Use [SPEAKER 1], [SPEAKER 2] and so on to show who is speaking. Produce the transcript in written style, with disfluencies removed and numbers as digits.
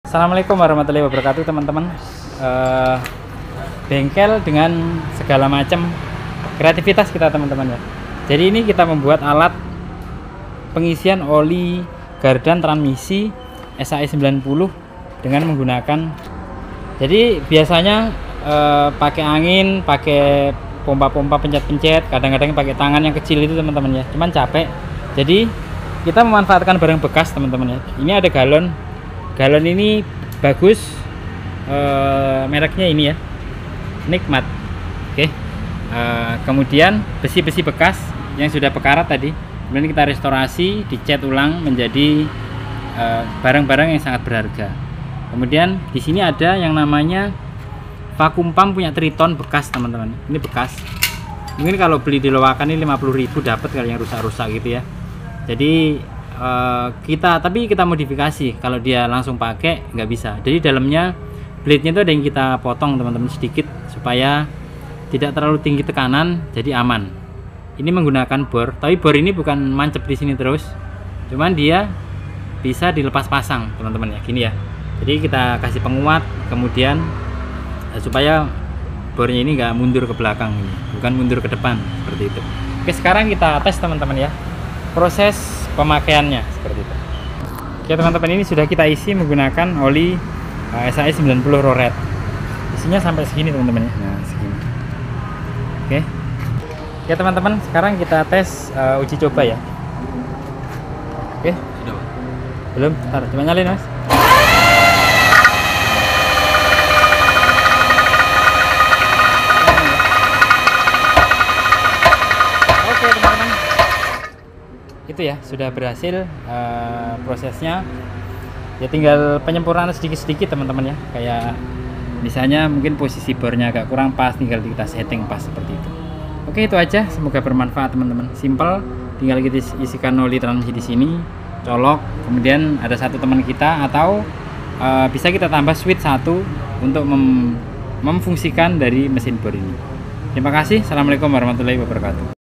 [SPEAKER 1] Assalamualaikum warahmatullahi wabarakatuh teman-teman. Bengkel dengan segala macam kreativitas kita teman-teman ya. Jadi ini kita membuat alat pengisian oli gardan transmisi SAE 90 dengan menggunakan, jadi biasanya pakai angin, pakai pompa-pompa pencet-pencet, kadang-kadang pakai tangan yang kecil itu teman-teman ya, cuman capek. Jadi kita memanfaatkan barang bekas teman-teman ya. Ini ada galon ini bagus, mereknya ini ya, Nikmat. Oke. Kemudian besi-besi bekas yang sudah pekarat tadi, kemudian kita restorasi, dicat ulang menjadi barang-barang yang sangat berharga. Kemudian di sini ada yang namanya vakum pump punya Triton bekas teman-teman. Ini bekas, mungkin kalau beli di loakan ini 50.000 dapat kalau yang rusak-rusak gitu ya. Jadi tapi kita modifikasi, kalau dia langsung pakai nggak bisa. Jadi dalamnya blade-nya itu ada yang kita potong teman-teman sedikit supaya tidak terlalu tinggi tekanan, jadi aman. Ini menggunakan bor, tapi bor ini bukan mancep di sini terus, cuman dia bisa dilepas pasang teman-teman ya, gini ya. Jadi kita kasih penguat, kemudian supaya bornya ini nggak mundur ke belakang, bukan mundur ke depan seperti itu. Oke, sekarang kita tes teman-teman ya, proses pemakaiannya seperti itu. Oke teman-teman, ini sudah kita isi menggunakan oli SAE 90 Roret. Isinya sampai segini teman-teman ya. Nah, segini. Oke. Oke teman-teman, sekarang kita tes uji coba ya. Oke. Sudah, Pak? Belum, bentar, coba nyalain Mas. Oke teman-teman, itu ya sudah berhasil prosesnya. Ya tinggal penyempurnaan sedikit-sedikit teman-teman ya, kayak misalnya mungkin posisi bornya agak kurang pas, tinggal kita setting pas seperti itu. Oke, itu aja, semoga bermanfaat teman-teman. Simple, tinggal kita isikan oli transmisi di sini, colok, kemudian ada satu teman kita, atau bisa kita tambah switch satu untuk memfungsikan dari mesin bor ini. Terima kasih. Assalamualaikum warahmatullahi wabarakatuh.